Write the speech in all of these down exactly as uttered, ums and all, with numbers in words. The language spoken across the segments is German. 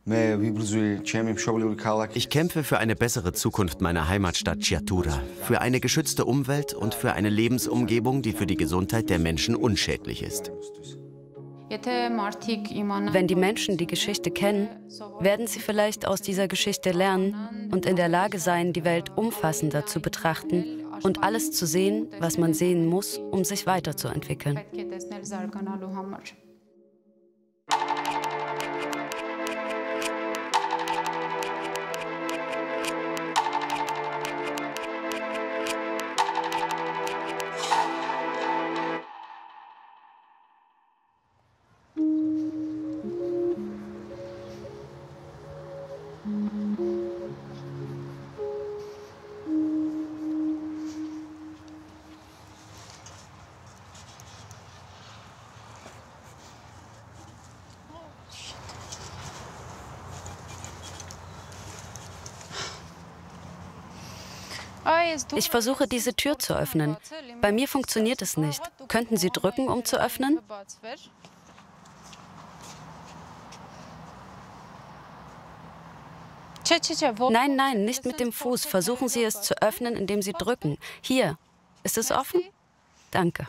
Ich kämpfe für eine bessere Zukunft meiner Heimatstadt Chiatura, für eine geschützte Umwelt und für eine Lebensumgebung, die für die Gesundheit der Menschen unschädlich ist. Wenn die Menschen die Geschichte kennen, werden sie vielleicht aus dieser Geschichte lernen und in der Lage sein, die Welt umfassender zu betrachten und alles zu sehen, was man sehen muss, um sich weiterzuentwickeln. Ich versuche, diese Tür zu öffnen. Bei mir funktioniert es nicht. Könnten Sie drücken, um zu öffnen? Nein, nein, nicht mit dem Fuß. Versuchen Sie es zu öffnen, indem Sie drücken. Hier. Ist es offen? Danke.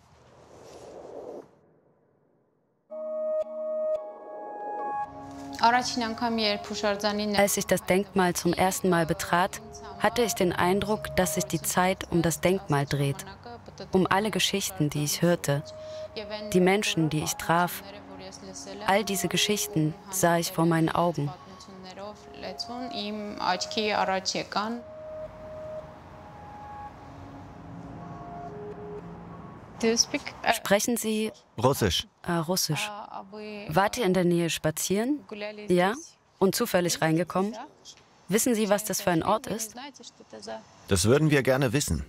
Als ich das Denkmal zum ersten Mal betrat, hatte ich den Eindruck, dass sich die Zeit um das Denkmal dreht, um alle Geschichten, die ich hörte, die Menschen, die ich traf. All diese Geschichten sah ich vor meinen Augen. Sprechen Sie Russisch? Äh, Russisch. Wart ihr in der Nähe spazieren? Ja? Und zufällig reingekommen? Wissen Sie, was das für ein Ort ist? Das würden wir gerne wissen.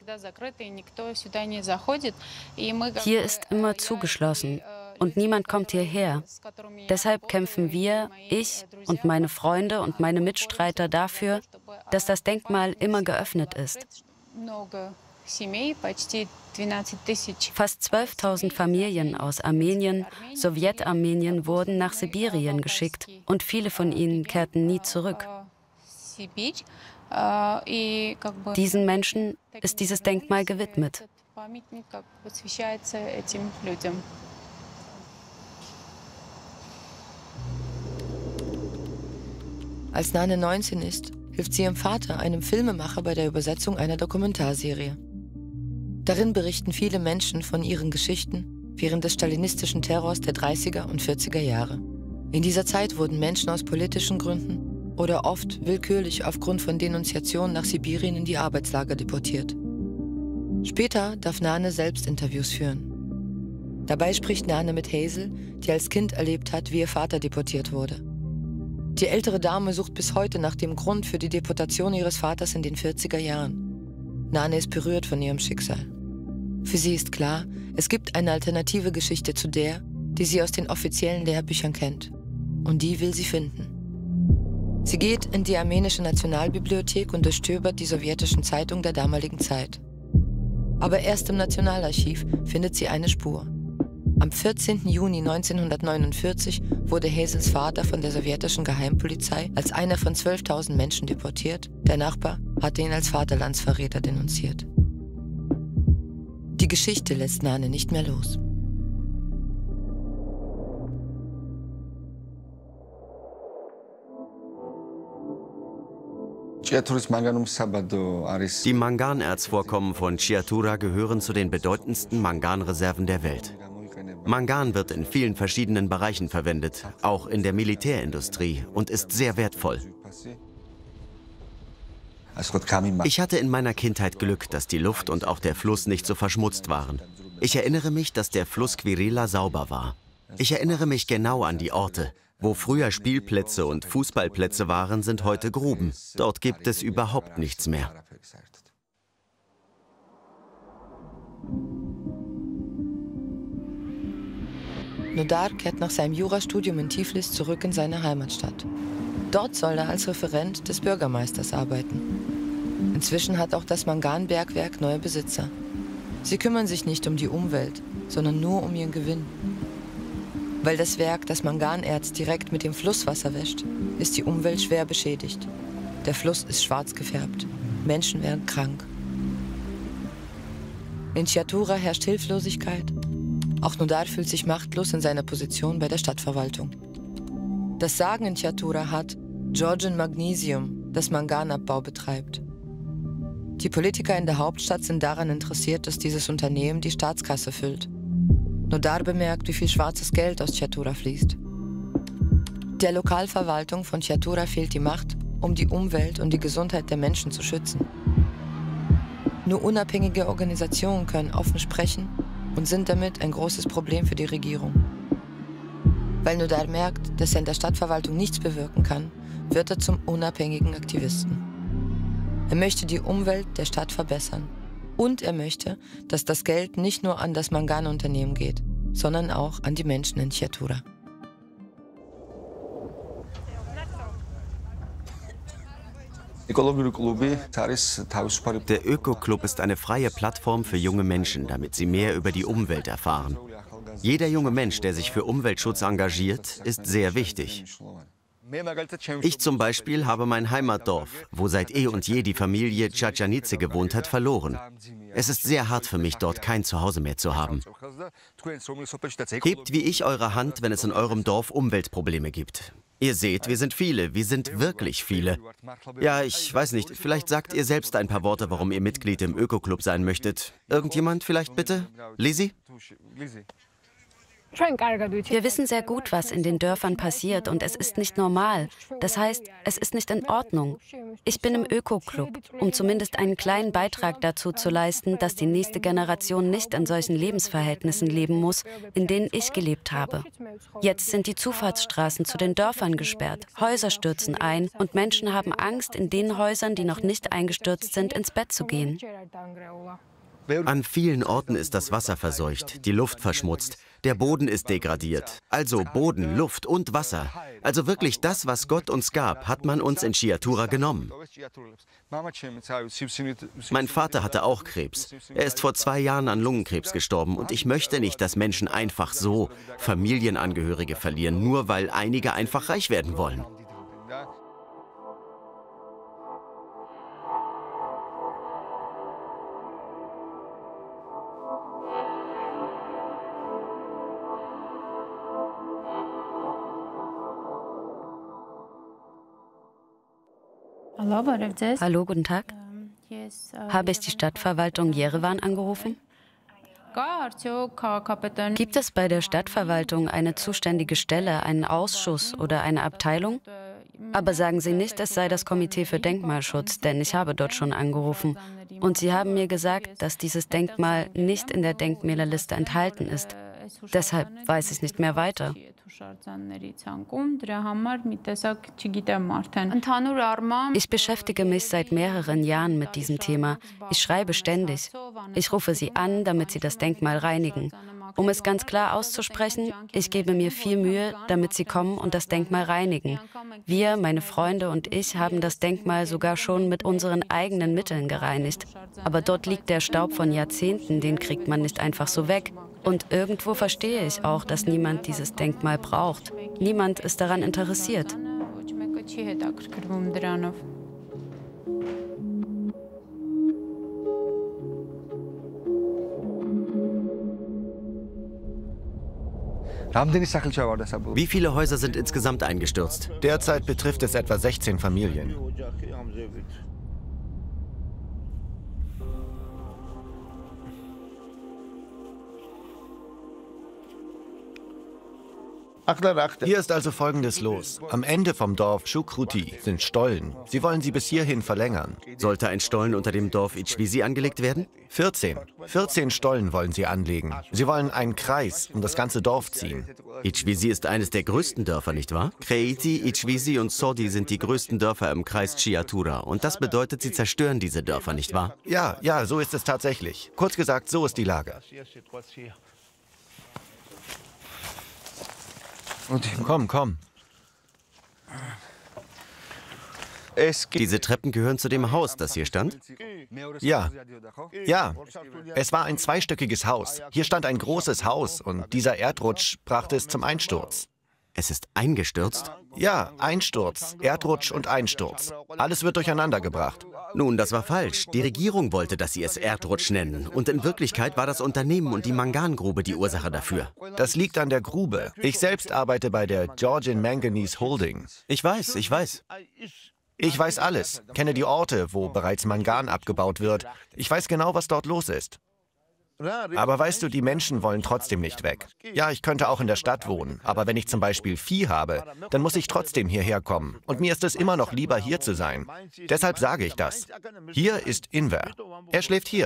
Hier ist immer zugeschlossen und niemand kommt hierher. Deshalb kämpfen wir, ich und meine Freunde und meine Mitstreiter dafür, dass das Denkmal immer geöffnet ist. Fast zwölftausend Familien aus Armenien, Sowjetarmenien wurden nach Sibirien geschickt und viele von ihnen kehrten nie zurück. Diesen Menschen ist dieses Denkmal gewidmet. Als Nane neunzehn ist, hilft sie ihrem Vater, einem Filmemacher, bei der Übersetzung einer Dokumentarserie. Darin berichten viele Menschen von ihren Geschichten während des stalinistischen Terrors der dreißiger und vierziger Jahre. In dieser Zeit wurden Menschen aus politischen Gründen oder oft willkürlich aufgrund von Denunziationen nach Sibirien in die Arbeitslager deportiert. Später darf Nane selbst Interviews führen. Dabei spricht Nane mit Hazel, die als Kind erlebt hat, wie ihr Vater deportiert wurde. Die ältere Dame sucht bis heute nach dem Grund für die Deportation ihres Vaters in den vierziger Jahren. Nane ist berührt von ihrem Schicksal. Für sie ist klar, es gibt eine alternative Geschichte zu der, die sie aus den offiziellen Lehrbüchern kennt. Und die will sie finden. Sie geht in die armenische Nationalbibliothek und durchstöbert die sowjetischen Zeitungen der damaligen Zeit. Aber erst im Nationalarchiv findet sie eine Spur. Am vierzehnten Juni neunzehnhundertneunundvierzig wurde Hazels Vater von der sowjetischen Geheimpolizei als einer von zwölftausend Menschen deportiert. Der Nachbar hatte ihn als Vaterlandsverräter denunziert. Die Geschichte lässt Nane nicht mehr los. Die Manganerzvorkommen von Chiatura gehören zu den bedeutendsten Manganreserven der Welt. Mangan wird in vielen verschiedenen Bereichen verwendet, auch in der Militärindustrie, und ist sehr wertvoll. Ich hatte in meiner Kindheit Glück, dass die Luft und auch der Fluss nicht so verschmutzt waren. Ich erinnere mich, dass der Fluss Quirila sauber war. Ich erinnere mich genau an die Orte. Wo früher Spielplätze und Fußballplätze waren, sind heute Gruben. Dort gibt es überhaupt nichts mehr. Nodar kehrt nach seinem Jurastudium in Tiflis zurück in seine Heimatstadt. Dort soll er als Referent des Bürgermeisters arbeiten. Inzwischen hat auch das Manganbergwerk neue Besitzer. Sie kümmern sich nicht um die Umwelt, sondern nur um ihren Gewinn. Weil das Werk das Manganerz direkt mit dem Flusswasser wäscht, ist die Umwelt schwer beschädigt. Der Fluss ist schwarz gefärbt. Menschen werden krank. In Chiatura herrscht Hilflosigkeit. Auch Nodar fühlt sich machtlos in seiner Position bei der Stadtverwaltung. Das Sagen in Chiatura hat Georgian Magnesium, das Manganabbau betreibt. Die Politiker in der Hauptstadt sind daran interessiert, dass dieses Unternehmen die Staatskasse füllt. Nodar bemerkt, wie viel schwarzes Geld aus Chiatura fließt. Der Lokalverwaltung von Chiatura fehlt die Macht, um die Umwelt und die Gesundheit der Menschen zu schützen. Nur unabhängige Organisationen können offen sprechen und sind damit ein großes Problem für die Regierung. Weil Nodar merkt, dass er in der Stadtverwaltung nichts bewirken kann, wird er zum unabhängigen Aktivisten. Er möchte die Umwelt der Stadt verbessern. Und er möchte, dass das Geld nicht nur an das Manganunternehmen geht, sondern auch an die Menschen in Chiatura. Der Öko-Club ist eine freie Plattform für junge Menschen, damit sie mehr über die Umwelt erfahren. Jeder junge Mensch, der sich für Umweltschutz engagiert, ist sehr wichtig. Ich zum Beispiel habe mein Heimatdorf, wo seit eh und je die Familie Čačanice gewohnt hat, verloren. Es ist sehr hart für mich, dort kein Zuhause mehr zu haben. Hebt wie ich eure Hand, wenn es in eurem Dorf Umweltprobleme gibt. Ihr seht, wir sind viele, wir sind wirklich viele. Ja, ich weiß nicht, vielleicht sagt ihr selbst ein paar Worte, warum ihr Mitglied im Öko-Club sein möchtet. Irgendjemand vielleicht bitte? Lizzie? Wir wissen sehr gut, was in den Dörfern passiert und es ist nicht normal. Das heißt, es ist nicht in Ordnung. Ich bin im Öko-Club, um zumindest einen kleinen Beitrag dazu zu leisten, dass die nächste Generation nicht in solchen Lebensverhältnissen leben muss, in denen ich gelebt habe. Jetzt sind die Zufahrtsstraßen zu den Dörfern gesperrt, Häuser stürzen ein und Menschen haben Angst, in den Häusern, die noch nicht eingestürzt sind, ins Bett zu gehen. An vielen Orten ist das Wasser verseucht, die Luft verschmutzt, der Boden ist degradiert. Also Boden, Luft und Wasser. Also wirklich das, was Gott uns gab, hat man uns in Chiatura genommen. Mein Vater hatte auch Krebs. Er ist vor zwei Jahren an Lungenkrebs gestorben und ich möchte nicht, dass Menschen einfach so Familienangehörige verlieren, nur weil einige einfach reich werden wollen. Hallo, guten Tag. Habe ich die Stadtverwaltung Jerewan angerufen? Gibt es bei der Stadtverwaltung eine zuständige Stelle, einen Ausschuss oder eine Abteilung? Aber sagen Sie nicht, es sei das Komitee für Denkmalschutz, denn ich habe dort schon angerufen. Und Sie haben mir gesagt, dass dieses Denkmal nicht in der Denkmälerliste enthalten ist. Deshalb weiß ich nicht mehr weiter. Ich beschäftige mich seit mehreren Jahren mit diesem Thema. Ich schreibe ständig. Ich rufe Sie an, damit Sie das Denkmal reinigen. Um es ganz klar auszusprechen, ich gebe mir viel Mühe, damit Sie kommen und das Denkmal reinigen. Wir, meine Freunde und ich, haben das Denkmal sogar schon mit unseren eigenen Mitteln gereinigt. Aber dort liegt der Staub von Jahrzehnten, den kriegt man nicht einfach so weg. Und irgendwo verstehe ich auch, dass niemand dieses Denkmal braucht. Niemand ist daran interessiert. Wie viele Häuser sind insgesamt eingestürzt? Derzeit betrifft es etwa sechzehn Familien. Hier ist also Folgendes los. Am Ende vom Dorf Shukruti sind Stollen. Sie wollen sie bis hierhin verlängern. Sollte ein Stollen unter dem Dorf Ichvisi angelegt werden? vierzehn. vierzehn Stollen wollen sie anlegen. Sie wollen einen Kreis um das ganze Dorf ziehen. Ichvisi ist eines der größten Dörfer, nicht wahr? Kreiti, Ichvisi und Sodi sind die größten Dörfer im Kreis Chiatura. Und das bedeutet, sie zerstören diese Dörfer, nicht wahr? Ja, ja, so ist es tatsächlich. Kurz gesagt, so ist die Lage. Komm, komm. Diese Treppen gehören zu dem Haus, das hier stand? Ja. Ja. Es war ein zweistöckiges Haus. Hier stand ein großes Haus und dieser Erdrutsch brachte es zum Einsturz. Es ist eingestürzt? Ja, Einsturz, Erdrutsch und Einsturz. Alles wird durcheinander gebracht. Nun, das war falsch. Die Regierung wollte, dass sie es Erdrutsch nennen. Und in Wirklichkeit war das Unternehmen und die Mangangrube die Ursache dafür. Das liegt an der Grube. Ich selbst arbeite bei der Georgian Manganese Holding. Ich weiß, ich weiß. Ich weiß alles. Kenne die Orte, wo bereits Mangan abgebaut wird. Ich weiß genau, was dort los ist. Aber weißt du, die Menschen wollen trotzdem nicht weg. Ja, ich könnte auch in der Stadt wohnen, aber wenn ich zum Beispiel Vieh habe, dann muss ich trotzdem hierher kommen. Und mir ist es immer noch lieber, hier zu sein. Deshalb sage ich das. Hier ist Inver. Er schläft hier.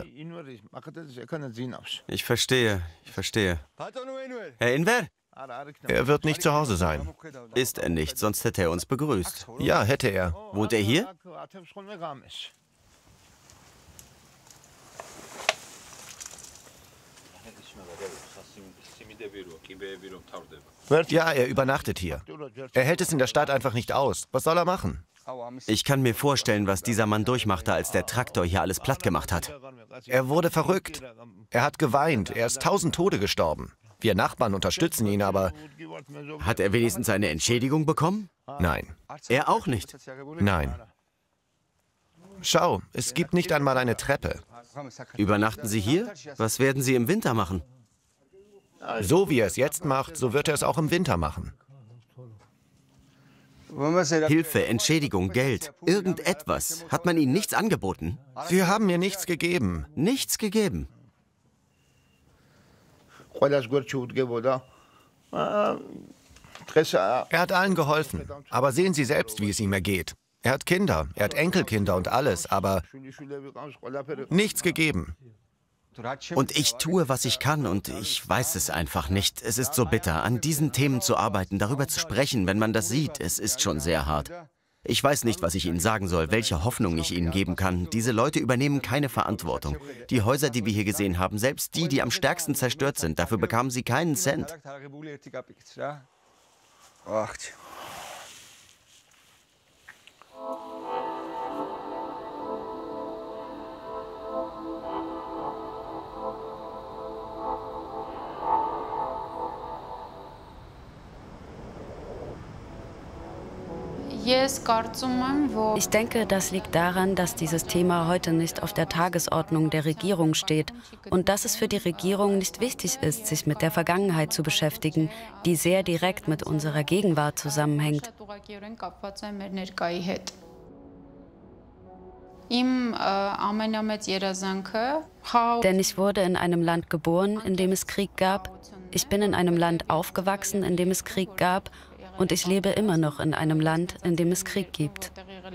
Ich verstehe, ich verstehe. Herr Inver? Er wird nicht zu Hause sein. Ist er nicht, sonst hätte er uns begrüßt. Ja, hätte er. Wohnt er hier? Ja, er übernachtet hier. Er hält es in der Stadt einfach nicht aus. Was soll er machen? Ich kann mir vorstellen, was dieser Mann durchmachte, als der Traktor hier alles platt gemacht hat. Er wurde verrückt. Er hat geweint. Er ist tausend Tode gestorben. Wir Nachbarn unterstützen ihn, aber... Hat er wenigstens eine Entschädigung bekommen? Nein. Er auch nicht? Nein. Schau, es gibt nicht einmal eine Treppe. Übernachten Sie hier? Was werden Sie im Winter machen? So wie er es jetzt macht, so wird er es auch im Winter machen. Hilfe, Entschädigung, Geld, irgendetwas. Hat man Ihnen nichts angeboten? Sie haben mir nichts gegeben. Nichts gegeben? Er hat allen geholfen. Aber sehen Sie selbst, wie es ihm ergeht. Er hat Kinder, er hat Enkelkinder und alles, aber nichts gegeben. Und ich tue, was ich kann, und ich weiß es einfach nicht. Es ist so bitter, an diesen Themen zu arbeiten, darüber zu sprechen, wenn man das sieht. Es ist schon sehr hart. Ich weiß nicht, was ich Ihnen sagen soll, welche Hoffnung ich Ihnen geben kann. Diese Leute übernehmen keine Verantwortung. Die Häuser, die wir hier gesehen haben, selbst die, die am stärksten zerstört sind, dafür bekamen sie keinen Cent. Ich denke, das liegt daran, dass dieses Thema heute nicht auf der Tagesordnung der Regierung steht und dass es für die Regierung nicht wichtig ist, sich mit der Vergangenheit zu beschäftigen, die sehr direkt mit unserer Gegenwart zusammenhängt. Denn ich wurde in einem Land geboren, in dem es Krieg gab. Ich bin in einem Land aufgewachsen, in dem es Krieg gab. Und ich lebe immer noch in einem Land, in dem es Krieg gibt.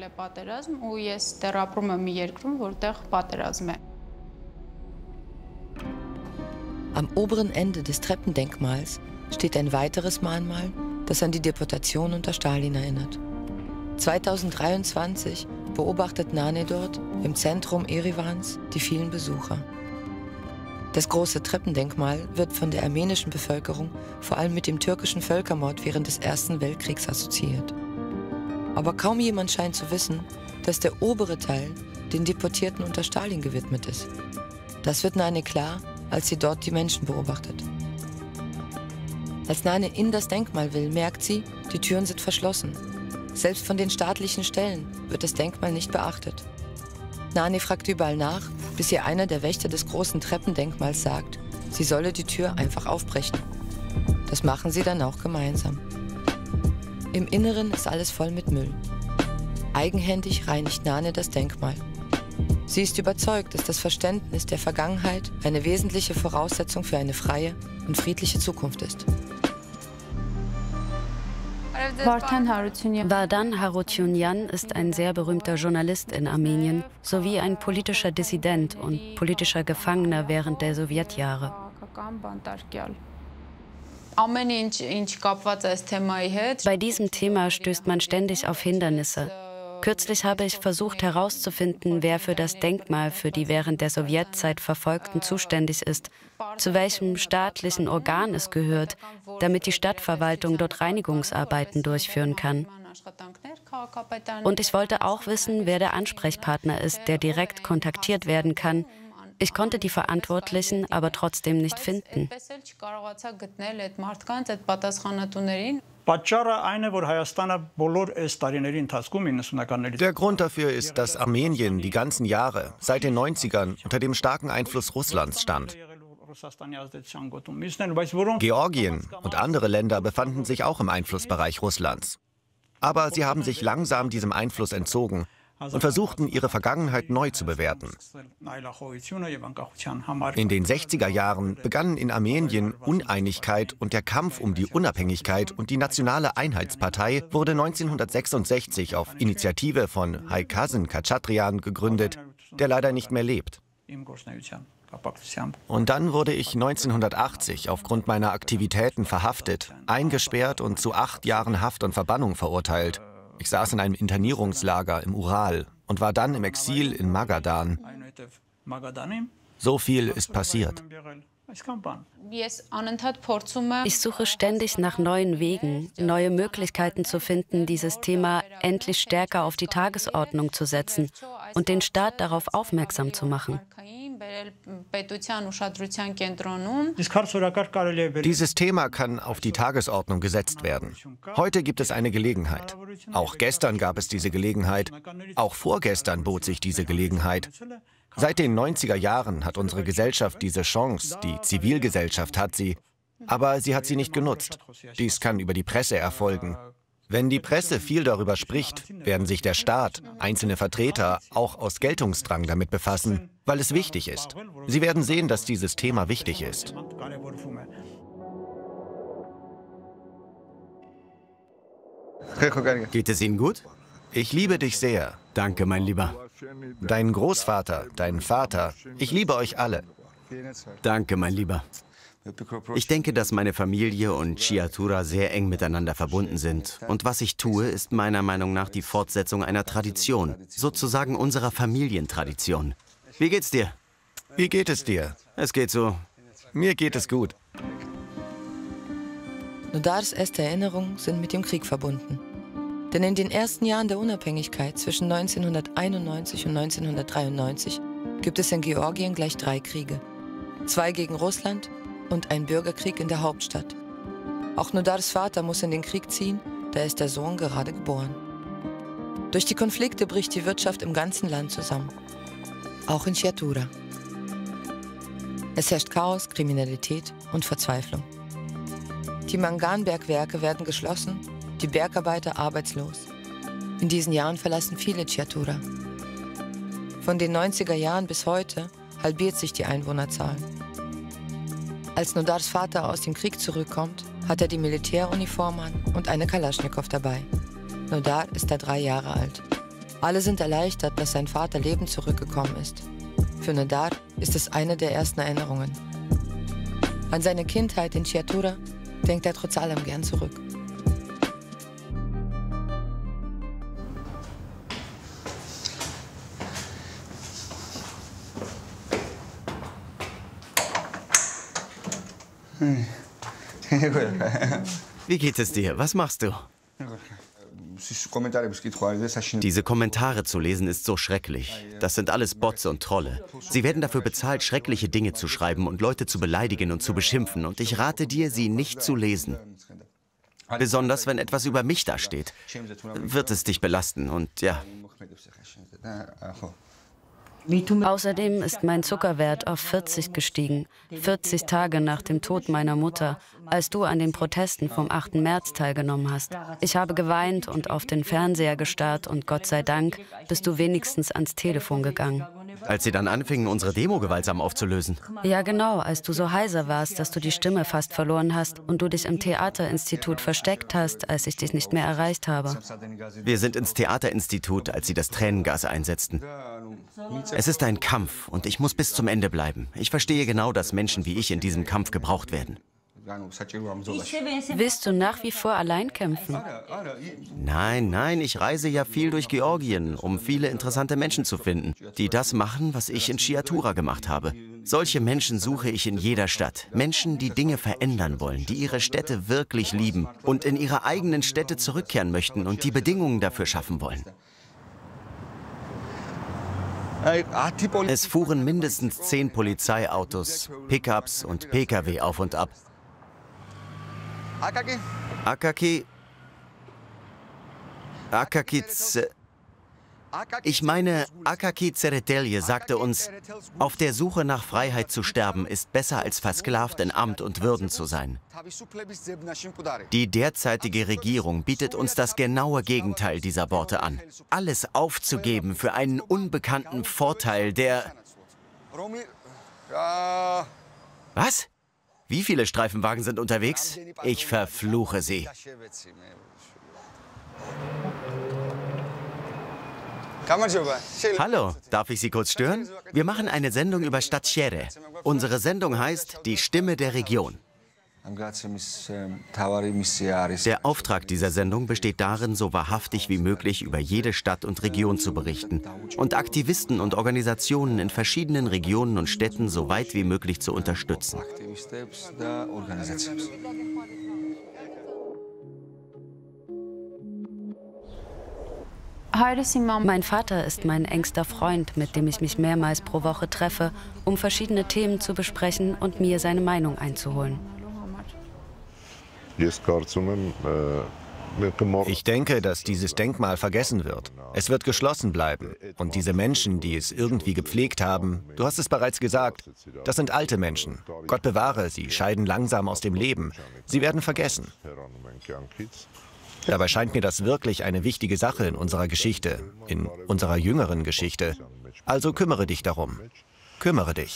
Am oberen Ende des Treppendenkmals steht ein weiteres Mahnmal, das an die Deportation unter Stalin erinnert. zweitausenddreiundzwanzig beobachtet Nane dort, im Zentrum Erevans, die vielen Besucher. Das große Treppendenkmal wird von der armenischen Bevölkerung vor allem mit dem türkischen Völkermord während des Ersten Weltkriegs assoziiert. Aber kaum jemand scheint zu wissen, dass der obere Teil den Deportierten unter Stalin gewidmet ist. Das wird Nane klar, als sie dort die Menschen beobachtet. Als Nane in das Denkmal will, merkt sie, die Türen sind verschlossen. Selbst von den staatlichen Stellen wird das Denkmal nicht beachtet. Nane fragt überall nach, bis ihr einer der Wächter des großen Treppendenkmals sagt, sie solle die Tür einfach aufbrechen. Das machen sie dann auch gemeinsam. Im Inneren ist alles voll mit Müll. Eigenhändig reinigt Nane das Denkmal. Sie ist überzeugt, dass das Verständnis der Vergangenheit eine wesentliche Voraussetzung für eine freie und friedliche Zukunft ist. Vardan Harutyunyan ist ein sehr berühmter Journalist in Armenien sowie ein politischer Dissident und politischer Gefangener während der Sowjetjahre. Bei diesem Thema stößt man ständig auf Hindernisse. Kürzlich habe ich versucht herauszufinden, wer für das Denkmal für die während der Sowjetzeit Verfolgten zuständig ist, zu welchem staatlichen Organ es gehört, damit die Stadtverwaltung dort Reinigungsarbeiten durchführen kann. Und ich wollte auch wissen, wer der Ansprechpartner ist, der direkt kontaktiert werden kann. Ich konnte die Verantwortlichen aber trotzdem nicht finden. Der Grund dafür ist, dass Armenien die ganzen Jahre, seit den neunzigern, unter dem starken Einfluss Russlands stand. Georgien und andere Länder befanden sich auch im Einflussbereich Russlands. Aber sie haben sich langsam diesem Einfluss entzogen und versuchten, ihre Vergangenheit neu zu bewerten. In den sechziger Jahren begannen in Armenien Uneinigkeit und der Kampf um die Unabhängigkeit, und die Nationale Einheitspartei wurde neunzehnhundertsechsundsechzig auf Initiative von Haykazın Khaçatryan gegründet, der leider nicht mehr lebt. Und dann wurde ich neunzehnhundertachtzig aufgrund meiner Aktivitäten verhaftet, eingesperrt und zu acht Jahren Haft und Verbannung verurteilt. Ich saß in einem Internierungslager im Ural und war dann im Exil in Magadan. So viel ist passiert. Ich suche ständig nach neuen Wegen, neue Möglichkeiten zu finden, dieses Thema endlich stärker auf die Tagesordnung zu setzen und den Staat darauf aufmerksam zu machen. Dieses Thema kann auf die Tagesordnung gesetzt werden. Heute gibt es eine Gelegenheit. Auch gestern gab es diese Gelegenheit. Auch vorgestern bot sich diese Gelegenheit. Seit den neunziger Jahren hat unsere Gesellschaft diese Chance, die Zivilgesellschaft hat sie, aber sie hat sie nicht genutzt. Dies kann über die Presse erfolgen. Wenn die Presse viel darüber spricht, werden sich der Staat, einzelne Vertreter auch aus Geltungsdrang damit befassen, weil es wichtig ist. Sie werden sehen, dass dieses Thema wichtig ist. Geht es Ihnen gut? Ich liebe dich sehr. Danke, mein Lieber. Dein Großvater, dein Vater, ich liebe euch alle. Danke, mein Lieber. Ich denke, dass meine Familie und Ciatura sehr eng miteinander verbunden sind. Und was ich tue, ist meiner Meinung nach die Fortsetzung einer Tradition, sozusagen unserer Familientradition. Wie geht's dir? Wie geht es dir? Es geht so. Mir geht es gut. Nodars erste Erinnerungen sind mit dem Krieg verbunden. Denn in den ersten Jahren der Unabhängigkeit zwischen neunzehnhunderteinundneunzig und neunzehnhundertdreiundneunzig gibt es in Georgien gleich drei Kriege. Zwei gegen Russland und ein Bürgerkrieg in der Hauptstadt. Auch Nodars Vater muss in den Krieg ziehen, da ist der Sohn gerade geboren. Durch die Konflikte bricht die Wirtschaft im ganzen Land zusammen. Auch in Ciatura. Es herrscht Chaos, Kriminalität und Verzweiflung. Die Manganbergwerke werden geschlossen, die Bergarbeiter arbeitslos. In diesen Jahren verlassen viele Ciatura. Von den neunziger Jahren bis heute halbiert sich die Einwohnerzahl. Als Nodars Vater aus dem Krieg zurückkommt, hat er die Militäruniform an und eine Kalaschnikow dabei. Nodar ist da drei Jahre alt. Alle sind erleichtert, dass sein Vater lebend zurückgekommen ist. Für Nodar ist es eine der ersten Erinnerungen. An seine Kindheit in Ciatura denkt er trotz allem gern zurück. Wie geht es dir? Was machst du? Diese Kommentare zu lesen ist so schrecklich. Das sind alles Bots und Trolle. Sie werden dafür bezahlt, schreckliche Dinge zu schreiben und Leute zu beleidigen und zu beschimpfen. Und ich rate dir, sie nicht zu lesen. Besonders, wenn etwas über mich da steht. Wird es dich belasten und ja. Außerdem ist mein Zuckerwert auf vierzig gestiegen, vierzig Tage nach dem Tod meiner Mutter, als du an den Protesten vom achten März teilgenommen hast. Ich habe geweint und auf den Fernseher gestarrt und Gott sei Dank bist du wenigstens ans Telefon gegangen. Als sie dann anfingen, unsere Demo gewaltsam aufzulösen. Ja, genau, als du so heiser warst, dass du die Stimme fast verloren hast und du dich im Theaterinstitut versteckt hast, als ich dich nicht mehr erreicht habe. Wir sind ins Theaterinstitut, als sie das Tränengas einsetzten. Es ist ein Kampf und ich muss bis zum Ende bleiben. Ich verstehe genau, dass Menschen wie ich in diesem Kampf gebraucht werden. Willst du nach wie vor allein kämpfen? Nein, nein, ich reise ja viel durch Georgien, um viele interessante Menschen zu finden, die das machen, was ich in Chiatura gemacht habe. Solche Menschen suche ich in jeder Stadt. Menschen, die Dinge verändern wollen, die ihre Städte wirklich lieben und in ihre eigenen Städte zurückkehren möchten und die Bedingungen dafür schaffen wollen. Es fuhren mindestens zehn Polizeiautos, Pickups und P K W auf und ab. Akaki... Akaki... Ich meine, Akaki Tseretelje sagte uns, auf der Suche nach Freiheit zu sterben ist besser als versklavt in Amt und Würden zu sein. Die derzeitige Regierung bietet uns das genaue Gegenteil dieser Worte an. Alles aufzugeben für einen unbekannten Vorteil, der... Was? Wie viele Streifenwagen sind unterwegs? Ich verfluche sie. Hallo, darf ich Sie kurz stören? Wir machen eine Sendung über Stadshere. Unsere Sendung heißt Die Stimme der Region. Der Auftrag dieser Sendung besteht darin, so wahrhaftig wie möglich über jede Stadt und Region zu berichten und Aktivisten und Organisationen in verschiedenen Regionen und Städten so weit wie möglich zu unterstützen. Mein Vater ist mein engster Freund, mit dem ich mich mehrmals pro Woche treffe, um verschiedene Themen zu besprechen und mir seine Meinung einzuholen. Ich denke, dass dieses Denkmal vergessen wird. Es wird geschlossen bleiben. Und diese Menschen, die es irgendwie gepflegt haben, du hast es bereits gesagt, das sind alte Menschen. Gott bewahre, sie scheiden langsam aus dem Leben. Sie werden vergessen. Dabei scheint mir das wirklich eine wichtige Sache in unserer Geschichte, in unserer jüngeren Geschichte. Also kümmere dich darum. Kümmere dich.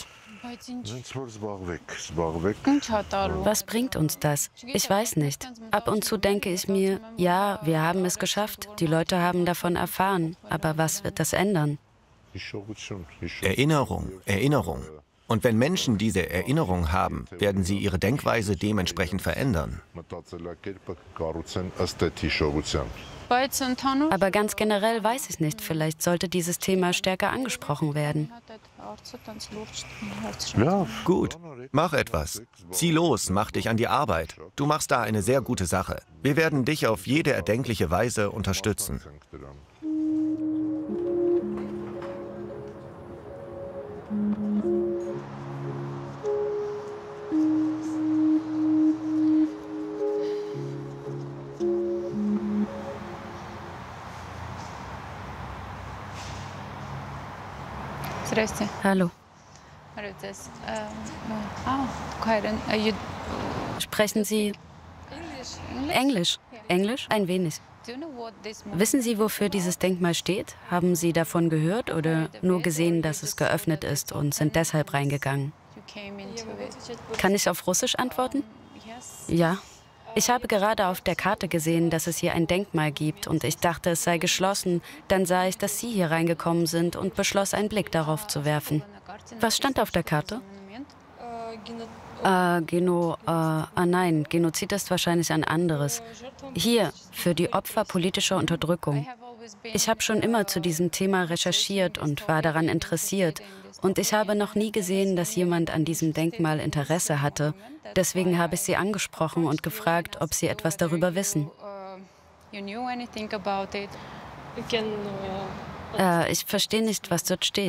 Was bringt uns das? Ich weiß nicht. Ab und zu denke ich mir, ja, wir haben es geschafft, die Leute haben davon erfahren, aber was wird das ändern? Erinnerung, Erinnerung. Und wenn Menschen diese Erinnerung haben, werden sie ihre Denkweise dementsprechend verändern. Aber ganz generell weiß ich nicht, vielleicht sollte dieses Thema stärker angesprochen werden. Ja, gut. Mach etwas. Zieh los, mach dich an die Arbeit. Du machst da eine sehr gute Sache. Wir werden dich auf jede erdenkliche Weise unterstützen. Hallo. Sprechen Sie Englisch? Englisch? Ein wenig. Wissen Sie, wofür dieses Denkmal steht? Haben Sie davon gehört oder nur gesehen, dass es geöffnet ist und sind deshalb reingegangen? Kann ich auf Russisch antworten? Ja. Ich habe gerade auf der Karte gesehen, dass es hier ein Denkmal gibt und ich dachte, es sei geschlossen. Dann sah ich, dass Sie hier reingekommen sind und beschloss, einen Blick darauf zu werfen. Was stand auf der Karte? Äh, Geno, äh, ah nein, Genozid ist wahrscheinlich ein anderes. Hier, für die Opfer politischer Unterdrückung. Ich habe schon immer zu diesem Thema recherchiert und war daran interessiert. Und ich habe noch nie gesehen, dass jemand an diesem Denkmal Interesse hatte. Deswegen habe ich Sie angesprochen und gefragt, ob Sie etwas darüber wissen. Äh, ich verstehe nicht, was dort steht.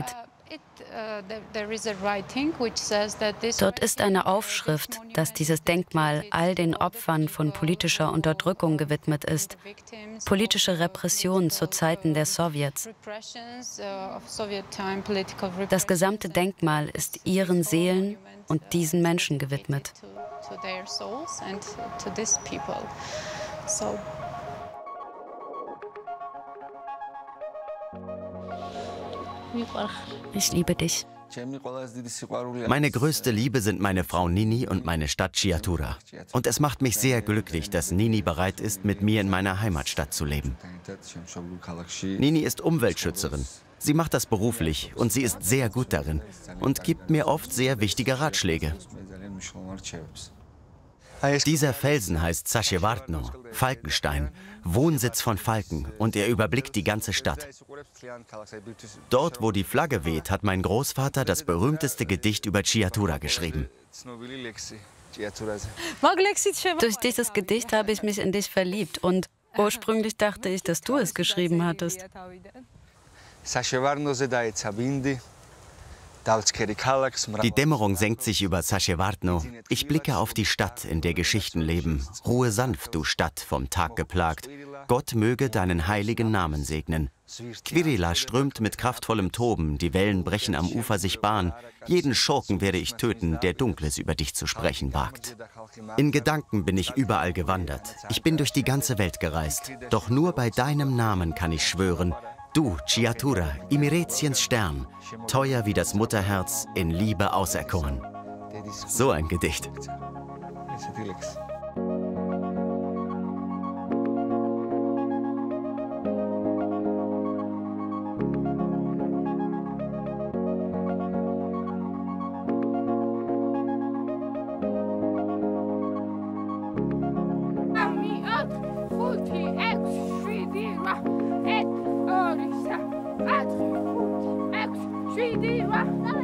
Dort ist eine Aufschrift, dass dieses Denkmal all den Opfern von politischer Unterdrückung gewidmet ist. Politische Repression zu Zeiten der Sowjets. Das gesamte Denkmal ist ihren Seelen und diesen Menschen gewidmet. Ich liebe dich. Meine größte Liebe sind meine Frau Nini und meine Stadt Chiatura. Und es macht mich sehr glücklich, dass Nini bereit ist, mit mir in meiner Heimatstadt zu leben. Nini ist Umweltschützerin. Sie macht das beruflich und sie ist sehr gut darin und gibt mir oft sehr wichtige Ratschläge. Dieser Felsen heißt Sachevartno, Falkenstein, Wohnsitz von Falken, und er überblickt die ganze Stadt. Dort, wo die Flagge weht, hat mein Großvater das berühmteste Gedicht über Ciatura geschrieben. Durch dieses Gedicht habe ich mich in dich verliebt und ursprünglich dachte ich, dass du es geschrieben hattest. Die Dämmerung senkt sich über Sachevartno. Ich blicke auf die Stadt, in der Geschichten leben. Ruhe sanft, du Stadt, vom Tag geplagt. Gott möge deinen heiligen Namen segnen. Quirila strömt mit kraftvollem Toben, die Wellen brechen am Ufer sich Bahn. Jeden Schurken werde ich töten, der Dunkles über dich zu sprechen wagt. In Gedanken bin ich überall gewandert. Ich bin durch die ganze Welt gereist. Doch nur bei deinem Namen kann ich schwören, du, Ciatura, Imeretiens Stern, teuer wie das Mutterherz, in Liebe auserkoren. So ein Gedicht. Three D,